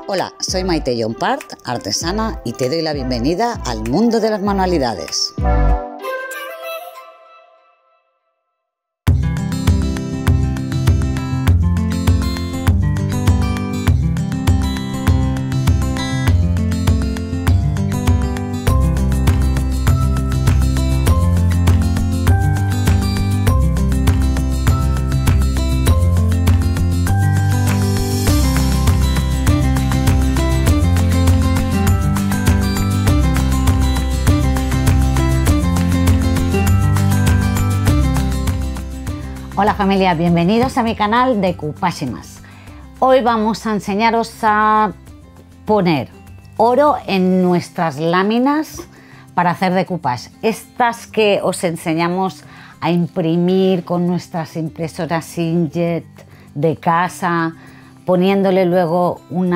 Hola, soy Maite Llompart, artesana, y te doy la bienvenida al mundo de las manualidades. Hola familia, bienvenidos a mi canal de Kupashimas. Hoy vamos a enseñaros a poner oro en nuestras láminas para hacer decoupage. Estas que os enseñamos a imprimir con nuestras impresoras inkjet de casa, poniéndole luego un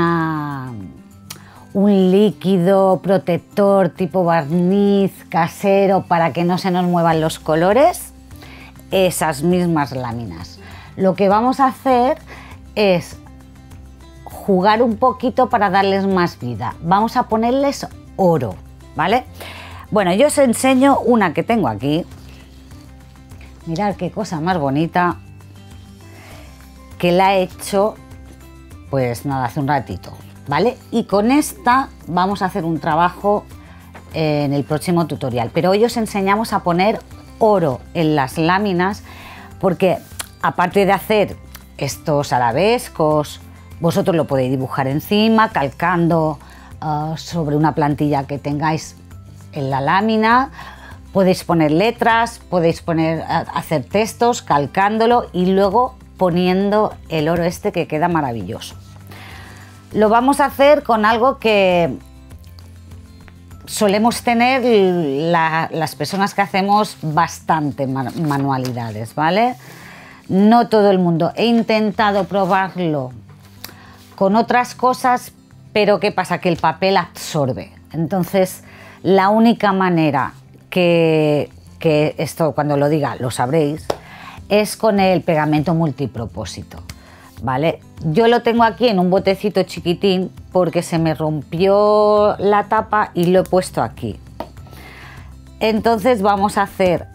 líquido protector tipo barniz casero para que no se nos muevan los colores. Esas mismas láminas. Lo que vamos a hacer es jugar un poquito para darles más vida. Vamos a ponerles oro, ¿vale? Bueno, yo os enseño una que tengo aquí. Mirad qué cosa más bonita, que la he hecho, pues nada, hace un ratito, ¿vale? Y con esta vamos a hacer un trabajo en el próximo tutorial, pero hoy os enseñamos a poner oro en las láminas, porque aparte de hacer estos arabescos, vosotros lo podéis dibujar encima, calcando sobre una plantilla que tengáis en la lámina. Podéis poner letras, podéis hacer textos calcándolo y luego poniendo el oro este, que queda maravilloso. Lo vamos a hacer con algo que solemos tener las personas que hacemos bastante manualidades, ¿vale? No todo el mundo. He intentado probarlo con otras cosas, pero ¿qué pasa? Que el papel absorbe. Entonces, la única manera que esto, cuando lo diga, lo sabréis, es con el pegamento multipropósito, ¿vale? Yo lo tengo aquí en un botecito chiquitín porque se me rompió la tapa y lo he puesto aquí. Entonces vamos a hacer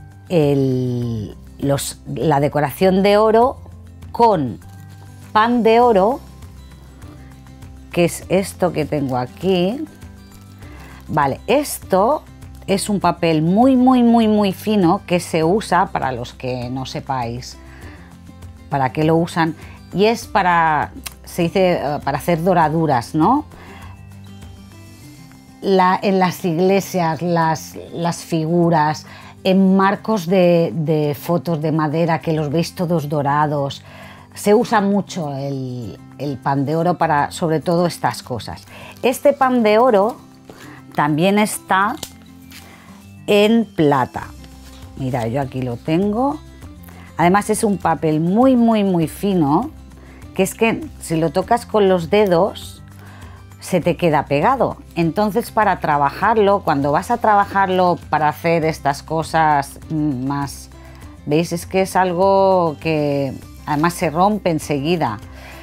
la decoración de oro con pan de oro, que es esto que tengo aquí. Vale, esto es un papel muy fino que se usa, para los que no sepáis para qué lo usan, y es para, se dice, para hacer doraduras, ¿no? En las iglesias, las figuras, en marcos de fotos de madera que los veis todos dorados, se usa mucho el pan de oro para sobre todo estas cosas. Este pan de oro también está en plata. Mira, yo aquí lo tengo. Además es un papel muy fino, que es que si lo tocas con los dedos se te queda pegado. Entonces, para trabajarlo, cuando vas a trabajarlo para hacer estas cosas más, ¿veis? Es que es algo que además se rompe enseguida.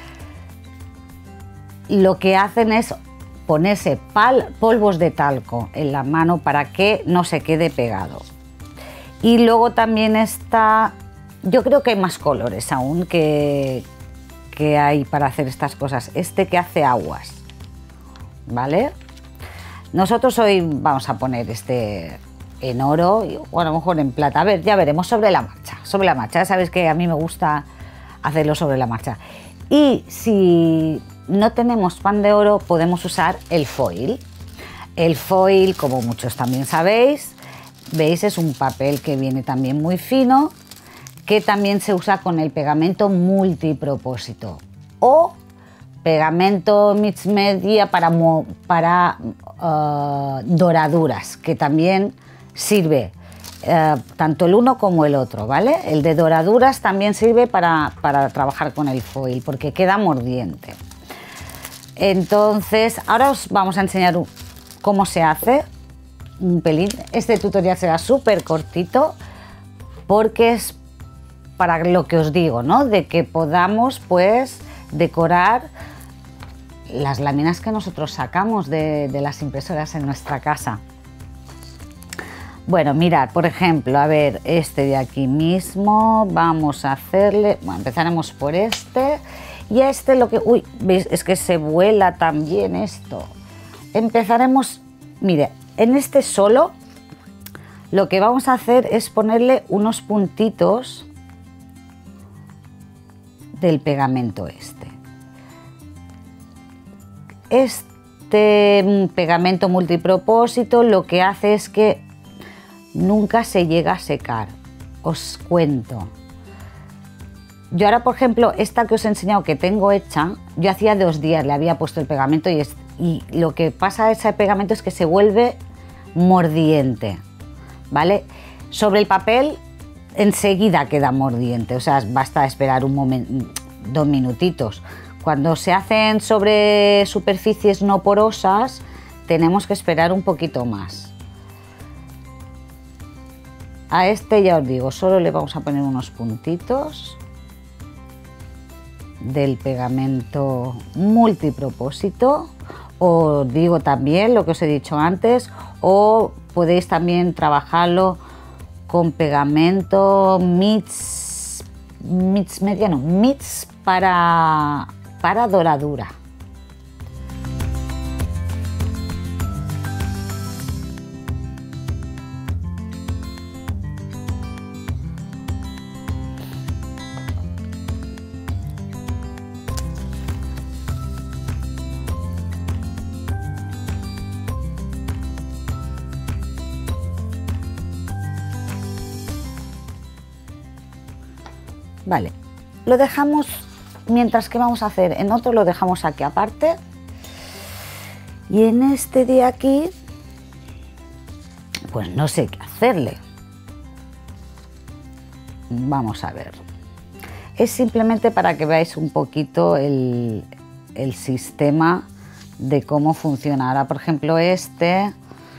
Lo que hacen es ponerse polvos de talco en la mano para que no se quede pegado. Y luego también está, yo creo que hay más colores aún que hay para hacer estas cosas. Este que hace aguas, ¿vale? Nosotros hoy vamos a poner este en oro o a lo mejor en plata. A ver, ya veremos sobre la marcha. Sobre la marcha, ya sabéis que a mí me gusta hacerlo sobre la marcha. Y si no tenemos pan de oro, podemos usar el foil. El foil, como muchos también sabéis, veis, es un papel que viene también muy fino, que también se usa con el pegamento multipropósito o pegamento mix media para doraduras, que también sirve tanto el uno como el otro, ¿vale? El de doraduras también sirve para trabajar con el foil porque queda mordiente. Entonces, ahora os vamos a enseñar cómo se hace un pelín. Este tutorial será súper cortito porque es para lo que os digo, ¿no? De que podamos pues decorar las láminas que nosotros sacamos de las impresoras en nuestra casa. Bueno, mirad, por ejemplo, a ver, este de aquí mismo, vamos a hacerle, bueno, empezaremos por este, y este lo que, uy, veis, es que se vuela también esto. Empezaremos, mire, en este solo, lo que vamos a hacer es ponerle unos puntitos del pegamento este. Este pegamento multipropósito lo que hace es que nunca se llega a secar, os cuento. Yo ahora, por ejemplo, esta que os he enseñado que tengo hecha, yo hacía 2 días le había puesto el pegamento y lo que pasa a ese pegamento es que se vuelve mordiente, ¿vale? Sobre el papel enseguida queda mordiente, o sea, basta esperar un momento, 2 minutitos. Cuando se hacen sobre superficies no porosas, tenemos que esperar un poquito más. A este ya os digo, solo le vamos a poner unos puntitos del pegamento multipropósito. Os digo también lo que os he dicho antes, o podéis también trabajarlo con pegamento mix para doradura. Vale, lo dejamos, mientras que vamos a hacer en otro lo dejamos aquí aparte, y en este de aquí pues no sé qué hacerle. Vamos a ver, es simplemente para que veáis un poquito el sistema de cómo funciona. Ahora, por ejemplo, este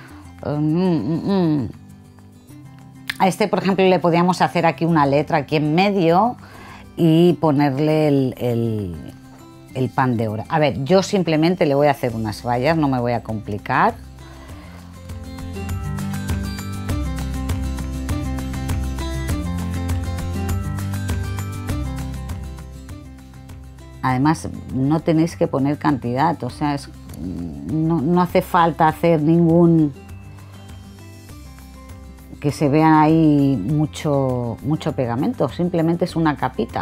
a este, por ejemplo, le podíamos hacer aquí una letra aquí en medio y ponerle el pan de oro. A ver, yo simplemente le voy a hacer unas rayas, no me voy a complicar. Además, no tenéis que poner cantidad, o sea, no hace falta hacer ningún... que se vean ahí mucho pegamento, simplemente es una capita.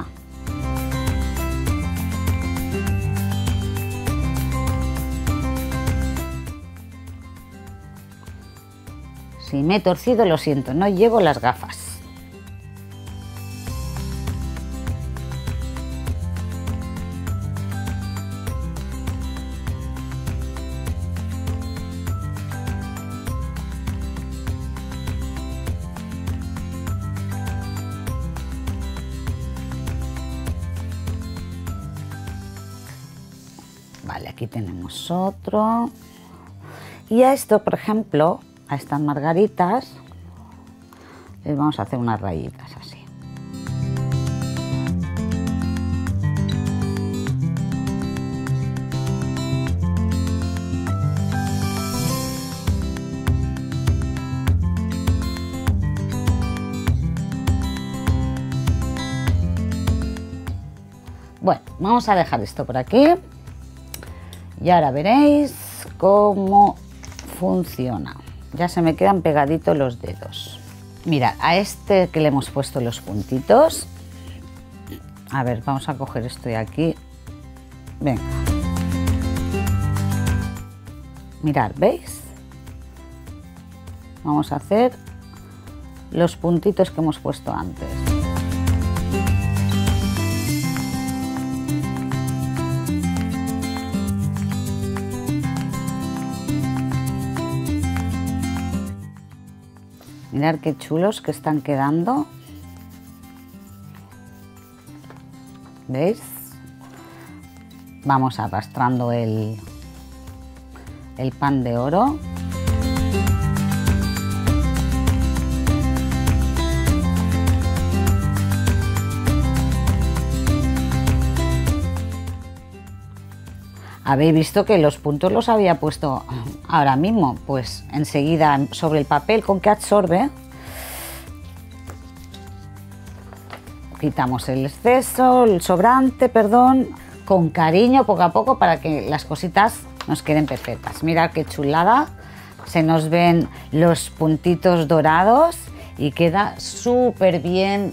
Si me he torcido, lo siento, no llevo las gafas. Vale, aquí tenemos otro. Y a esto, por ejemplo, a estas margaritas, les vamos a hacer unas rayitas así. Bueno, vamos a dejar esto por aquí. Y ahora veréis cómo funciona. Ya se me quedan pegaditos los dedos. Mirad, a este que le hemos puesto los puntitos. A ver, vamos a coger esto de aquí. Venga. Mirad, ¿veis? Vamos a hacer los puntitos que hemos puesto antes. Mirad qué chulos que están quedando. ¿Veis? Vamos arrastrando el pan de oro. Habéis visto que los puntos los había puesto ahora mismo, pues enseguida sobre el papel con que absorbe. Quitamos el exceso, el sobrante, perdón, con cariño poco a poco para que las cositas nos queden perfectas. Mirad qué chulada, se nos ven los puntitos dorados y queda súper bien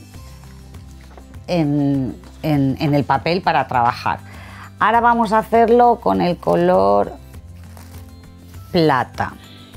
en el papel para trabajar. Ahora vamos a hacerlo con el color plata.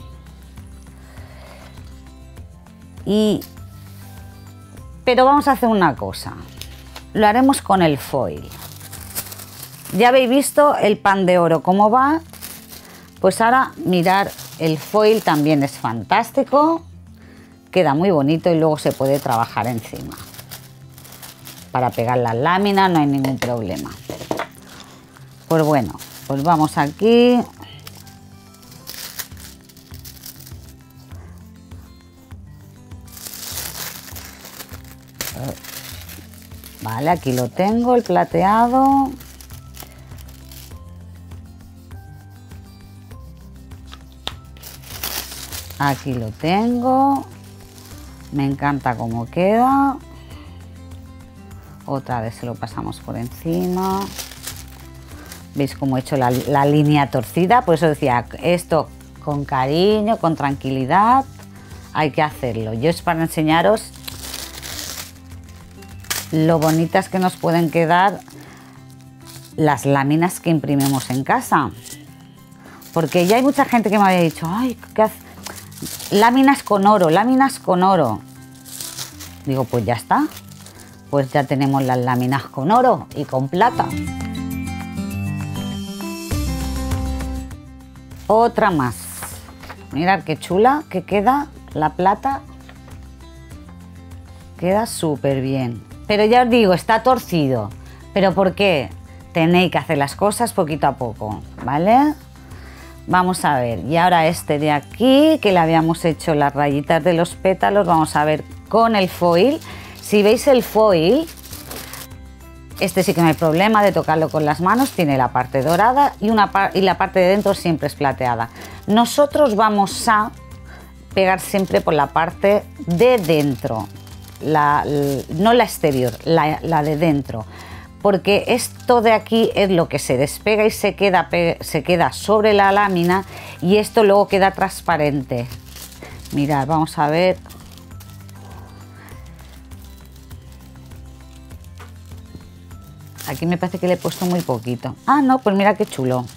Pero vamos a hacer una cosa, lo haremos con el foil. Ya habéis visto el pan de oro cómo va, pues ahora mirar, el foil también es fantástico, queda muy bonito y luego se puede trabajar encima. Para pegar las láminas no hay ningún problema. Pues bueno, pues vamos aquí. Vale, aquí lo tengo, el plateado. Aquí lo tengo. Me encanta cómo queda. Otra vez se lo pasamos por encima. ¿Veis cómo he hecho la línea torcida? Por eso decía, esto con cariño, con tranquilidad, hay que hacerlo. Yo es para enseñaros lo bonitas que nos pueden quedar las láminas que imprimimos en casa. Porque ya hay mucha gente que me había dicho, ay, ¿qué hace? Láminas con oro, láminas con oro. Digo, pues ya está. Pues ya tenemos las láminas con oro y con plata. Otra más. Mirad qué chula que queda la plata. Queda súper bien. Pero ya os digo, está torcido. ¿Pero por qué? Tenéis que hacer las cosas poquito a poco, ¿vale? Vamos a ver. Y ahora este de aquí, que le habíamos hecho las rayitas de los pétalos, vamos a ver con el foil. Si veis el foil, este sí que no hay problema de tocarlo con las manos, tiene la parte dorada y la parte de dentro siempre es plateada. Nosotros vamos a pegar siempre por la parte de dentro, no la exterior, la de dentro, porque esto de aquí es lo que se despega y se queda sobre la lámina y esto luego queda transparente. Mirad, vamos a ver. Aquí me parece que le he puesto muy poquito. Ah, no, pues mira qué chulo.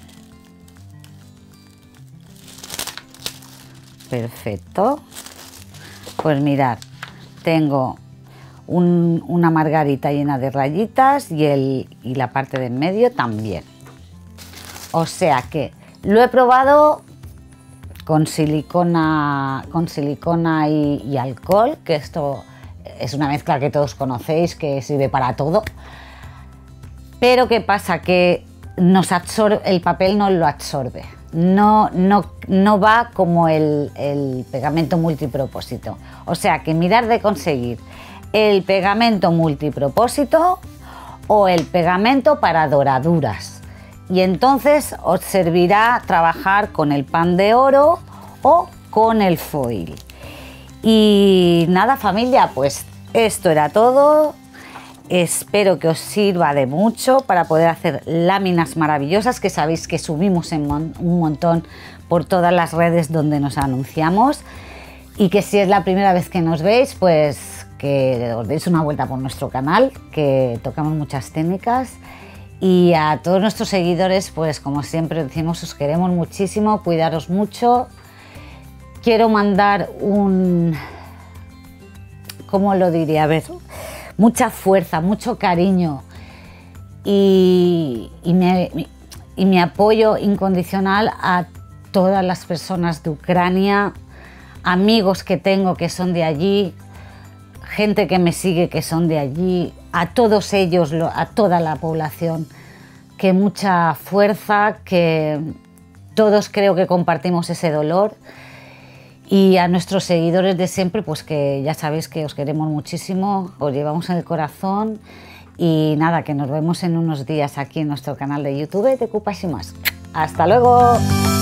Perfecto. Pues mirad, tengo una margarita llena de rayitas y la parte de en medio también. O sea que lo he probado con silicona y alcohol, que esto es una mezcla que todos conocéis, que sirve para todo. Pero ¿qué pasa? Que el papel no lo absorbe, no va como el pegamento multipropósito. O sea que mirar de conseguir el pegamento multipropósito o el pegamento para doraduras. Y entonces os servirá trabajar con el pan de oro o con el foil. Y nada, familia, pues esto era todo. Espero que os sirva de mucho para poder hacer láminas maravillosas, que sabéis que subimos un montón por todas las redes donde nos anunciamos, y que si es la primera vez que nos veis, pues que os deis una vuelta por nuestro canal, que tocamos muchas técnicas. Y a todos nuestros seguidores, pues como siempre decimos, os queremos muchísimo, cuidaros mucho. Quiero mandar ¿cómo lo diría? A ver, mucha fuerza, mucho cariño y mi apoyo incondicional a todas las personas de Ucrania, amigos que tengo que son de allí, gente que me sigue que son de allí, a todos ellos, a toda la población, que mucha fuerza, que todos creo que compartimos ese dolor. Y a nuestros seguidores de siempre, pues que ya sabéis que os queremos muchísimo, os llevamos en el corazón Y nada, que nos vemos en unos días aquí en nuestro canal de YouTube de Kupashimasu. ¡Hasta luego!